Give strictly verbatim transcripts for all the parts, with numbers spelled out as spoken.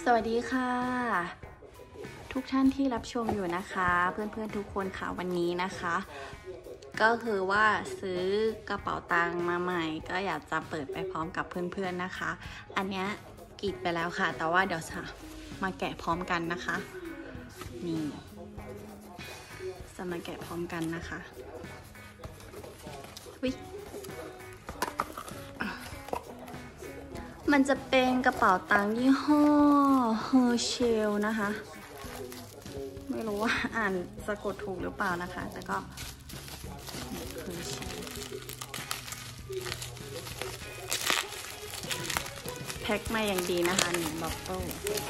สวัสดีค่ะทุกท่านที่รับชมอยู่นะคะเพื่อนๆทุกคนค่ะวันนี้นะคะก็คือว่าซื้อกระเป๋าตังค์มาใหม่ก็อยากจะเปิดไปพร้อมกับเพื่อนๆนะคะอันนี้กรีดไปแล้วค่ะแต่ว่าเดี๋ยวจะมาแกะพร้อมกันนะคะนี่จะมาแกะพร้อมกันนะคะวิมันจะเป็นกระเป๋าตังค์ยี่ห้อ Herschel นะคะไม่รู้ว่าอ่านสะกดถูกหรือเปล่านะคะแต่ก็ Herschel แพ็คมาอย่างดีนะคะหนึ่งบับเบิ้ล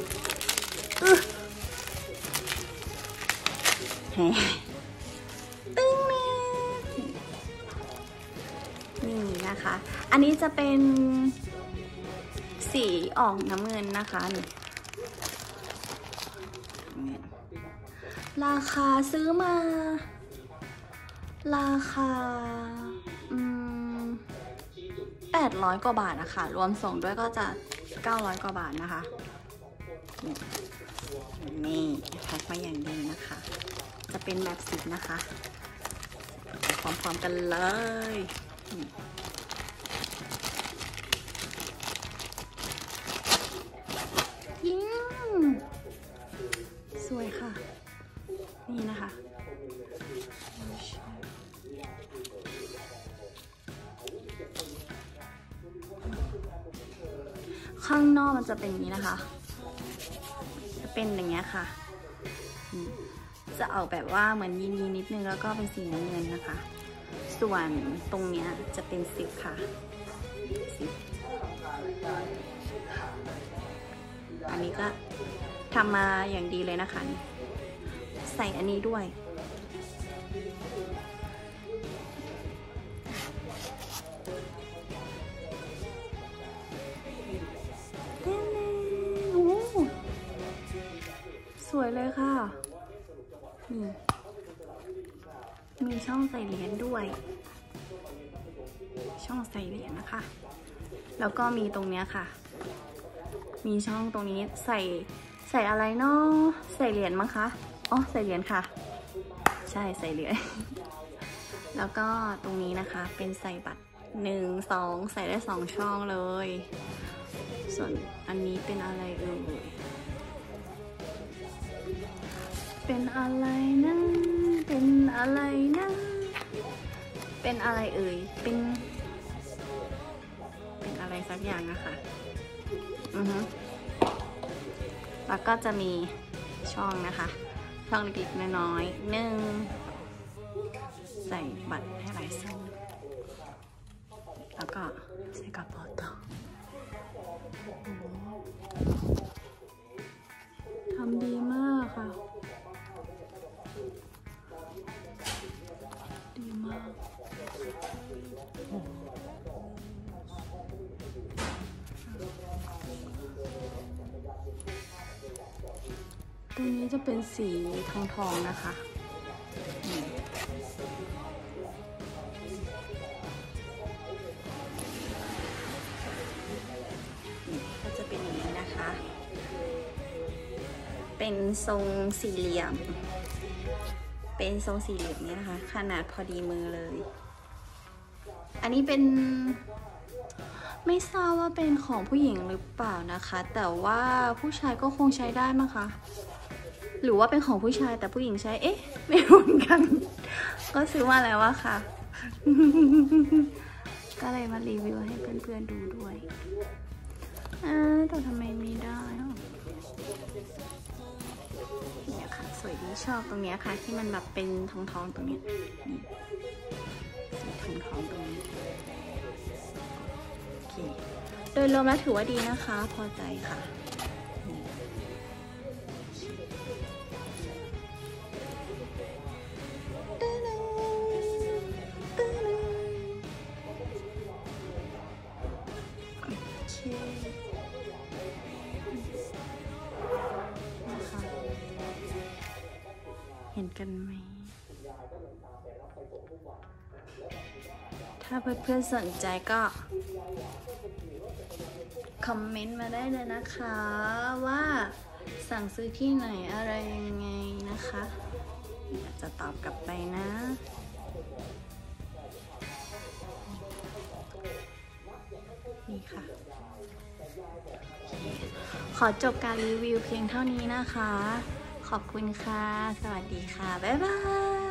ตึ้งนี่นะคะอันนี้จะเป็นสีออกน้ำเงินนะคะนี่ราคาซื้อมาราคาอืมแปดร้อยกว่าบาทนะคะรวมส่งด้วยก็จะเก้าร้อยกว่าบาทนะคะนี่แพ็คมาอย่างดีนะคะจะเป็นแบบสิบนะคะพร้อมๆกันเลยสวยค่ะนี่นะคะข้างนอกมันจะเป็นอย่างนี้นะคะจะเป็นอย่างเงี้ยค่ะจะออกแบบว่าเหมือนยีนๆนิดนึงแล้วก็เป็นสีน้ำเงินนะคะส่วนตรงเนี้ยจะเป็นซิปค่ะซิปอันนี้ก็ทำมาอย่างดีเลยนะคะใส่อันนี้ด้วยสวยเลยค่ะนี่มีช่องใส่เหรียญด้วยช่องใส่เหรียญนะคะแล้วก็มีตรงเนี้ยค่ะมีช่องตรงนี้ใส่ใส่อะไรเนาะใส่เหรียญมั้งคะอ๋อใส่เหรียญค่ะใช่ใส่เหรียญแล้วก็ตรงนี้นะคะเป็นใส่บัตรหนึ่งสองใส่ได้สองช่องเลยส่วนอันนี้เป็นอะไรเอ่ยเป็นอะไรนะเป็นอะไรนะเป็นอะไรเอ่ยเป็นเป็นอะไรสักอย่างนะคะอือฮึแล้วก็จะมีช่องนะคะช่องเล็กๆน้อยๆหนึ่งใส่บัตรให้หลายช่องแล้วก็ใส่กระเป๋าตังค์ทำดีมากค่ะดีมากตัวนี้จะเป็นสีทองทองนะคะก็จะเป็นอย่างนี้นะคะเป็นทรงสี่เหลี่ยมเป็นทรงสี่เหลี่ยมนี้นะคะขนาดพอดีมือเลยอันนี้เป็นไม่ทราบว่าเป็นของผู้หญิงหรือเปล่านะคะแต่ว่าผู้ชายก็คงใช้ได้มั้งคะหรือว่าเป็นของผู้ชายแต่ผู้หญิงใช้เอ๊ะไม่รู้เหมือนกันก็ซื้อมาแล้วอะค่ะ ก็เลยมารีวิวให้เพื่อนๆดูด้วยอ่าแต่ทำไมไม่ได้เนี่ยค่ะสวยดีชอบตรงนี้ค่ะที่มันแบบเป็นทองๆตรงนี้นี่สีทองๆตรงนี้โอเคโดยรวมแล้วถือว่าดีนะคะพอใจค่ะเห็นกันไหมถ้าเพื่อนๆสนใจก็คอมเมนต์มาได้เลยนะคะว่าสั่งซื้อที่ไหนอะไรยังไงนะคะอยากจะตอบกลับไปนะนี่ค่ะขอจบการรีวิวเพียงเท่านี้นะคะขอบคุณค่ะสวัสดีค่ะบ๊ายบาย